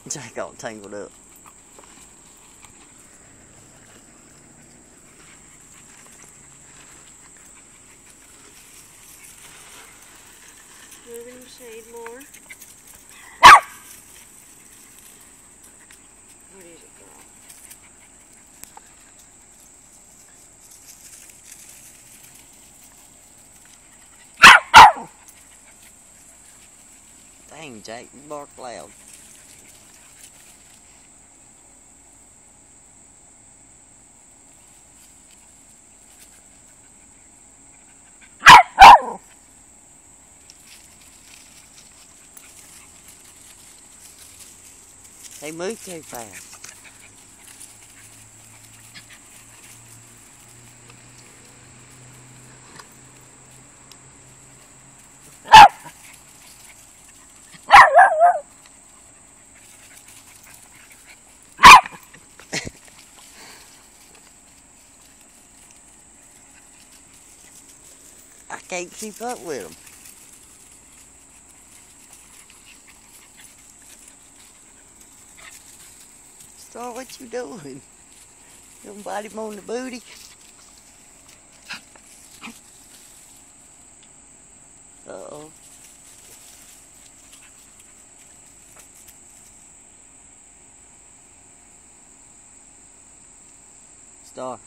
Jack all tangled up. Moving the shade more. What is it, girl? Dang, Jack, you bark loud. They move too fast. I can't keep up with them. Starr, what you doing? You gonna bite him on the booty? Uh-oh. Starr.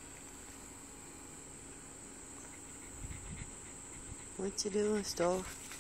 What you doing, Starr?